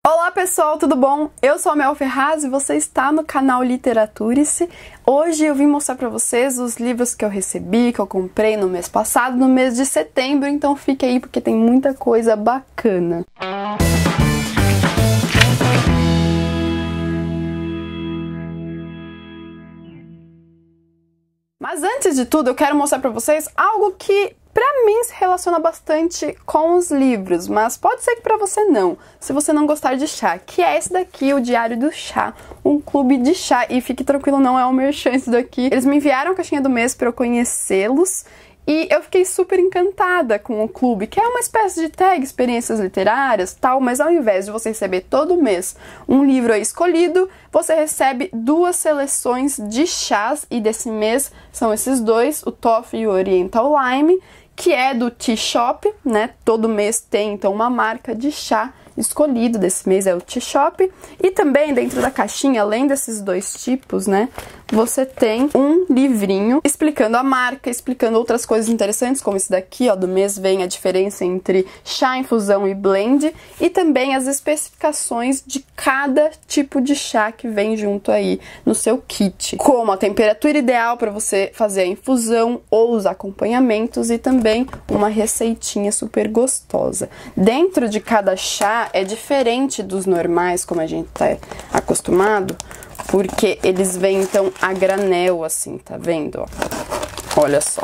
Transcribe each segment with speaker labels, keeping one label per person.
Speaker 1: Olá pessoal, tudo bom? Eu sou a Mel Ferraz e você está no canal Literaturice. Hoje eu vim mostrar para vocês os livros que eu recebi, que eu comprei no mês passado, no mês de setembro, então fique aí porque tem muita coisa bacana. Mas antes de tudo, eu quero mostrar para vocês algo que pra mim se relaciona bastante com os livros, mas pode ser que pra você não, se você não gostar de chá, que é esse daqui, o Diário do Chá, um clube de chá, e fique tranquilo, não é um merchan esse daqui. Eles me enviaram a caixinha do mês pra eu conhecê-los, e eu fiquei super encantada com o clube, que é uma espécie de tag, experiências literárias, tal, mas ao invés de você receber todo mês um livro escolhido, você recebe duas seleções de chás, e desse mês são esses dois, o Toffee e o Oriental Lime, que é do Tea Shop, né? Todo mês tem, então, uma marca de chá escolhido, desse mês é o Tea Shop. E também, dentro da caixinha, além desses dois tipos, né? Você tem um livrinho explicando a marca, explicando outras coisas interessantes, como esse daqui, ó, do mês vem a diferença entre chá, infusão e blend, e também as especificações de cada tipo de chá que vem junto aí no seu kit, como a temperatura ideal para você fazer a infusão ou os acompanhamentos, e também uma receitinha super gostosa. Dentro de cada chá é diferente dos normais, como a gente tá acostumado, porque eles vêm, então, a granel, assim, tá vendo, ó? Olha só.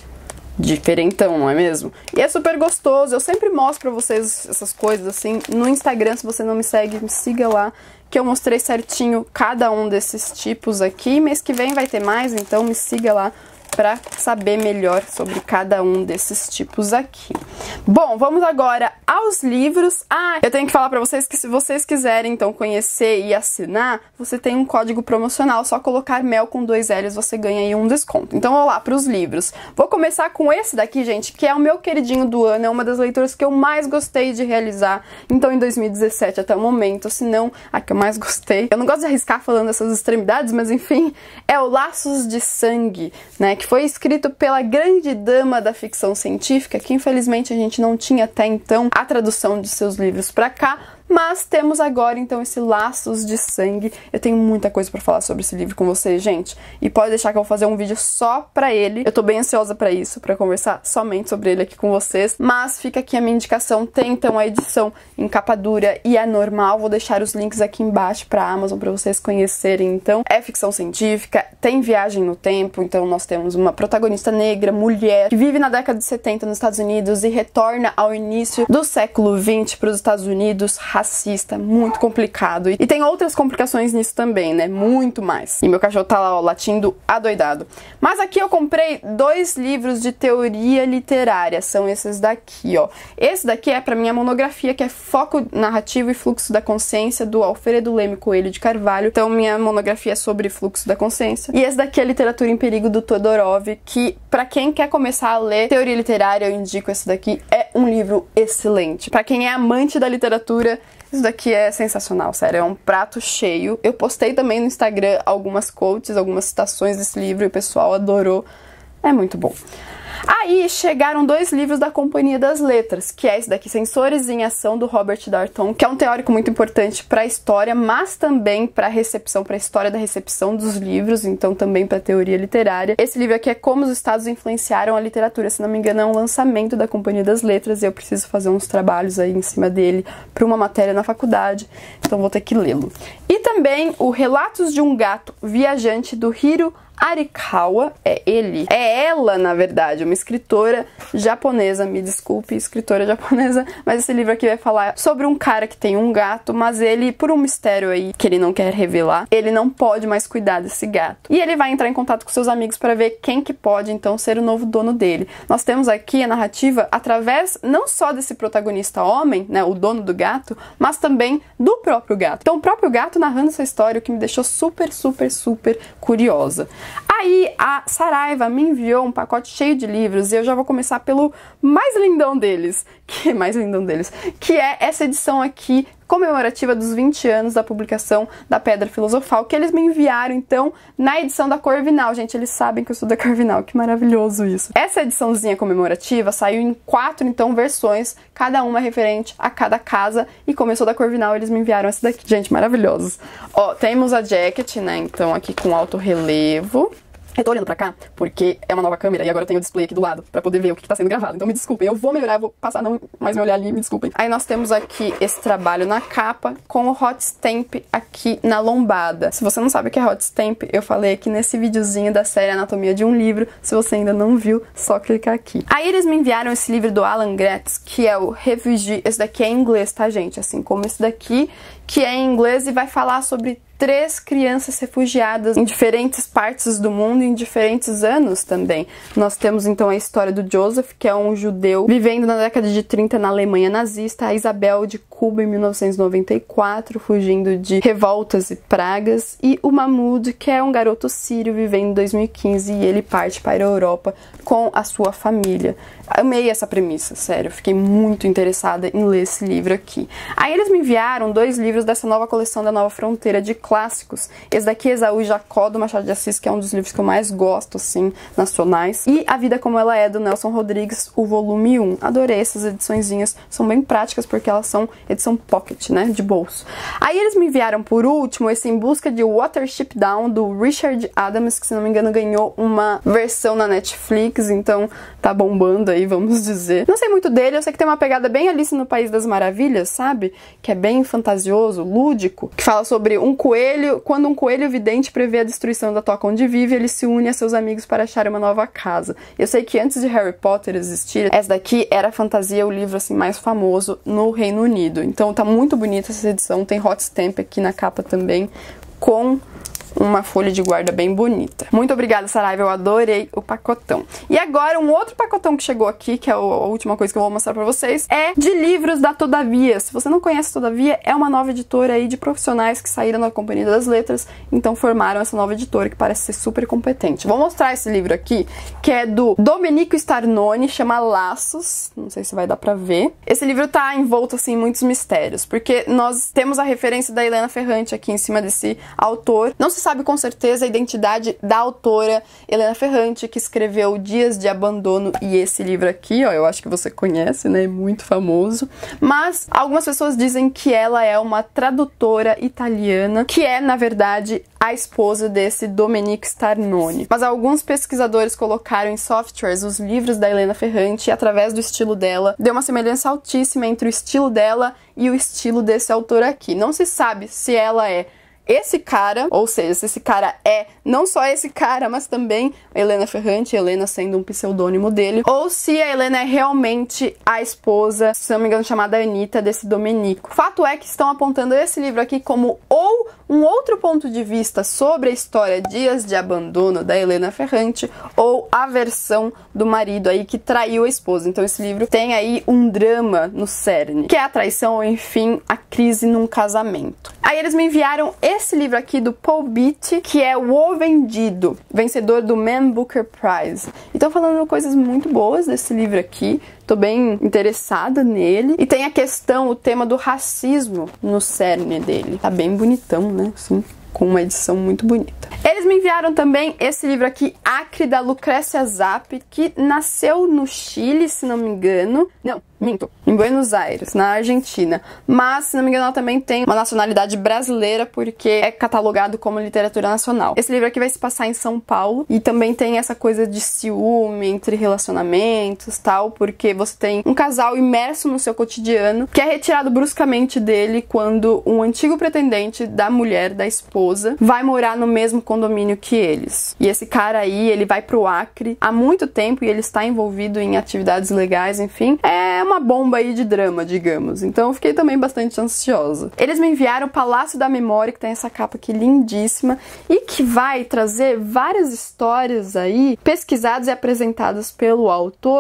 Speaker 1: Diferentão, não é mesmo? E é super gostoso. Eu sempre mostro pra vocês essas coisas, assim, no Instagram. Se você não me segue, me siga lá, que eu mostrei certinho cada um desses tipos aqui. Mês que vem vai ter mais, então me siga lá para saber melhor sobre cada um desses tipos aqui. Bom, vamos agora aos livros. Eu tenho que falar para vocês que se vocês quiserem, então, conhecer e assinar, você tem um código promocional, só colocar Mel com 2 L's, você ganha aí um desconto. Então, vamos lá para os livros. Vou começar com esse daqui, gente, que é o meu queridinho do ano, é uma das leituras que eu mais gostei de realizar, então, em 2017 até o momento, se não, a que eu mais gostei. Eu não gosto de arriscar falando essas extremidades, mas enfim, é o Laços de Sangue, né, que foi escrito pela grande dama da ficção científica, que infelizmente a gente não tinha até então a tradução de seus livros pra cá, mas temos agora, então, esse Laços de Sangue. Eu tenho muita coisa pra falar sobre esse livro com vocês, gente, e pode deixar que eu vou fazer um vídeo só pra ele. Eu tô bem ansiosa pra isso, pra conversar somente sobre ele aqui com vocês, mas fica aqui a minha indicação. Tem, então, a edição em capa dura e é normal. Vou deixar os links aqui embaixo pra Amazon pra vocês conhecerem, então. É ficção científica, tem viagem no tempo, então nós temos uma protagonista negra, mulher, que vive na década de 70 nos Estados Unidos e retorna ao início do século 20 para os Estados Unidos, racista, muito complicado. E tem outras complicações nisso também, né? Muito mais. E meu cachorro tá lá, ó, latindo adoidado. Mas aqui eu comprei 2 livros de teoria literária, são esses daqui, ó. Esse daqui é pra minha monografia, que é Foco Narrativo e Fluxo da Consciência, do Alfredo Leme Coelho de Carvalho. Então, minha monografia é sobre fluxo da consciência. E esse daqui é Literatura em Perigo, do Todorov, que, pra quem quer começar a ler teoria literária, eu indico esse daqui. É um livro excelente. Pra quem é amante da literatura, isso daqui é sensacional, sério, é um prato cheio. Eu postei também no Instagram algumas quotes, algumas citações desse livro e o pessoal adorou. É muito bom. Aí chegaram 2 livros da Companhia das Letras, que é esse daqui, Sensores em Ação, do Robert Darnton, que é um teórico muito importante para a história, mas também para a recepção, para a história da recepção dos livros, então também para a teoria literária. Esse livro aqui é Como os Estados Influenciaram a Literatura, se não me engano é um lançamento da Companhia das Letras e eu preciso fazer uns trabalhos aí em cima dele para uma matéria na faculdade, então vou ter que lê-lo. E também o Relatos de um Gato Viajante, do Hiro Arikawa, é ela, na verdade, uma escritora japonesa, me desculpe, escritora japonesa, mas esse livro aqui vai falar sobre um cara que tem um gato, mas ele, por um mistério aí que ele não quer revelar, ele não pode mais cuidar desse gato. E ele vai entrar em contato com seus amigos para ver quem que pode, então, ser o novo dono dele. Nós temos aqui a narrativa através não só desse protagonista homem, né, o dono do gato, mas também do próprio gato. Então, o próprio gato narrando essa história, o que me deixou super, super, super curiosa. Aí a Saraiva me enviou um pacote cheio de livros e eu já vou começar pelo mais lindão deles, que é essa edição aqui comemorativa dos 20 anos da publicação da Pedra Filosofal, que eles me enviaram, então, na edição da Corvinal. Gente, eles sabem que eu sou da Corvinal, que maravilhoso isso. Essa ediçãozinha comemorativa saiu em 4, então, versões, cada uma referente a cada casa, e como eu sou da Corvinal, eles me enviaram essa daqui. Gente, maravilhosos. Ó, temos a jacket, né, então, aqui com alto relevo. Eu tô olhando pra cá porque é uma nova câmera e agora eu tenho o display aqui do lado pra poder ver o que tá sendo gravado. Então me desculpem, eu vou melhorar, vou passar não mais me olhar ali, me desculpem. Aí nós temos aqui esse trabalho na capa com o hot stamp aqui na lombada. Se você não sabe o que é hot stamp, eu falei aqui nesse videozinho da série Anatomia de um Livro. Se você ainda não viu, só clicar aqui. Aí eles me enviaram esse livro do Alan Gratz, que é o Refugee. Esse daqui é em inglês, tá, gente? Assim como esse daqui, que é em inglês e vai falar sobre 3 crianças refugiadas em diferentes partes do mundo, em diferentes anos também. Nós temos então a história do Joseph, que é um judeu vivendo na década de 30 na Alemanha nazista, a Isabel de Cuba em 1994, fugindo de revoltas e pragas, e o Mahmoud, que é um garoto sírio vivendo em 2015 e ele parte para a Europa com a sua família. Amei essa premissa, sério, fiquei muito interessada em ler esse livro aqui. Aí eles me enviaram 2 livros dessa nova coleção da Nova Fronteira de clássicos. Esse daqui é Esaú e Jacó, do Machado de Assis, que é um dos livros que eu mais gosto, assim, nacionais. E A Vida Como Ela É, do Nelson Rodrigues, o volume 1. Adorei essas ediçõezinhas, são bem práticas porque elas são edição pocket, né, de bolso. Aí eles me enviaram, por último, esse Em Busca de Watership Down, do Richard Adams, que, se não me engano, ganhou uma versão na Netflix, então tá bombando aí, vamos dizer. Não sei muito dele, eu sei que tem uma pegada bem Alice no País das Maravilhas, sabe? Que é bem fantasioso, lúdico, que fala sobre um coelho, quando um coelho vidente prevê a destruição da toca onde vive, ele se une a seus amigos para achar uma nova casa. Eu sei que antes de Harry Potter existir, essa daqui era a fantasia, o livro assim mais famoso no Reino Unido. Então tá muito bonita essa edição, tem hot stamp aqui na capa também, com uma folha de guarda bem bonita. Muito obrigada, Saraiva, eu adorei o pacotão. E agora, um outro pacotão que chegou aqui, que é a última coisa que eu vou mostrar pra vocês, é de livros da Todavia. Se você não conhece Todavia, é uma nova editora aí de profissionais que saíram da Companhia das Letras, então formaram essa nova editora, que parece ser super competente. Vou mostrar esse livro aqui, que é do Domenico Starnone, chama Laços, não sei se vai dar pra ver. Esse livro tá envolto, assim, em muitos mistérios, porque nós temos a referência da Helena Ferrante aqui em cima desse autor. Não se sabe com certeza a identidade da autora Helena Ferrante, que escreveu Dias de Abandono e esse livro aqui, ó, eu acho que você conhece, né, é muito famoso, mas algumas pessoas dizem que ela é uma tradutora italiana, que é, na verdade, a esposa desse Domenico Starnone. Mas alguns pesquisadores colocaram em softwares os livros da Helena Ferrante e, através do estilo dela, deu uma semelhança altíssima entre o estilo dela e o estilo desse autor aqui. Não se sabe se ela é esse cara, ou seja, se esse cara é não só esse cara, mas também a Helena Ferrante, Helena sendo um pseudônimo dele, ou se a Helena é realmente a esposa, se não me engano, chamada Anitta, desse Domenico. Fato é que estão apontando esse livro aqui como ou um outro ponto de vista sobre a história Dias de Abandono da Helena Ferrante, ou a versão do marido aí que traiu a esposa. Então esse livro tem aí um drama no cerne, que é a traição ou, enfim, a crise num casamento. Aí eles me enviaram esse livro aqui do Paul Beatty, que é O Vendido, vencedor do Man Booker Prize. Então falando coisas muito boas desse livro aqui, tô bem interessada nele. E tem a questão, o tema do racismo no cerne dele. Tá bem bonitão, né? Assim, com uma edição muito bonita. Eles me enviaram também esse livro aqui, Acre, da Lucrécia Zapp, que nasceu no Chile, se não me engano. Não, minto, em Buenos Aires, na Argentina. Mas, se não me engano, ela também tem uma nacionalidade brasileira, porque é catalogado como literatura nacional. Esse livro aqui vai se passar em São Paulo, e também tem essa coisa de ciúme entre relacionamentos, tal, porque você tem um casal imerso no seu cotidiano, que é retirado bruscamente dele quando um antigo pretendente da mulher, da esposa, vai morar no mesmo condomínio que eles. E esse cara aí, ele vai pro Acre há muito tempo e ele está envolvido em atividades legais, enfim. É uma bomba aí de drama, digamos. Então eu fiquei também bastante ansiosa. Eles me enviaram o Palácio da Memória, que tem essa capa aqui lindíssima e que vai trazer várias histórias aí pesquisadas e apresentadas pelo autor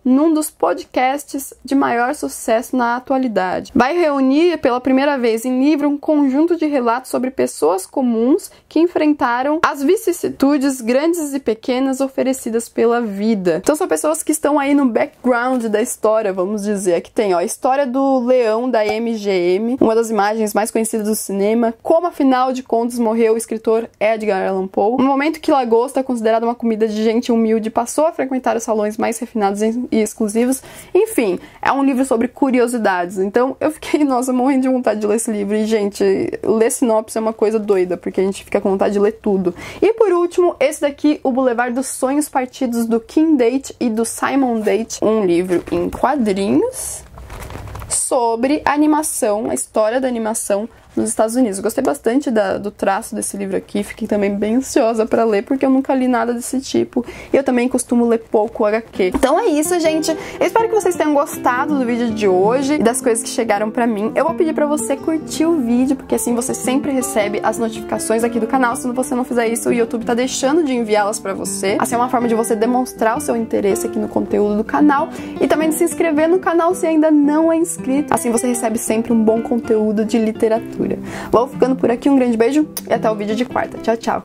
Speaker 1: num dos podcasts de maior sucesso na atualidade. Vai reunir pela primeira vez em livro um conjunto de relatos sobre pessoas comuns que enfrentaram as vicissitudes grandes e pequenas oferecidas pela vida. Então são pessoas que estão aí no background da história, vamos dizer. Aqui tem, ó, a história do leão da MGM, uma das imagens mais conhecidas do cinema, como afinal de contas morreu o escritor Edgar Allan Poe. No momento que lagosta, considerada uma comida de gente humilde, passou a frequentar os salões mais refinados e exclusivos. Enfim, é um livro sobre curiosidades. Então eu fiquei, nossa, morrendo de vontade de ler esse livro. E, gente, ler sinopse é uma coisa doida, porque a gente fica com vontade de ler tudo. E por último, esse daqui, O Boulevard dos Sonhos Partidos, do King Date e do Simon Date, um livro em quadrinhos sobre animação, a história da animação nos Estados Unidos. Eu gostei bastante do traço desse livro aqui, fiquei também bem ansiosa pra ler, porque eu nunca li nada desse tipo, e eu também costumo ler pouco HQ. Então é isso, gente. Eu espero que vocês tenham gostado do vídeo de hoje e das coisas que chegaram pra mim. Eu vou pedir pra você curtir o vídeo, porque assim você sempre recebe as notificações aqui do canal. Se você não fizer isso, o YouTube tá deixando de enviá-las pra você. Assim é uma forma de você demonstrar o seu interesse aqui no conteúdo do canal, e também de se inscrever no canal se ainda não é inscrito. Assim você recebe sempre um bom conteúdo de literatura. Vou ficando por aqui, um grande beijo e até o vídeo de quarta. Tchau, tchau!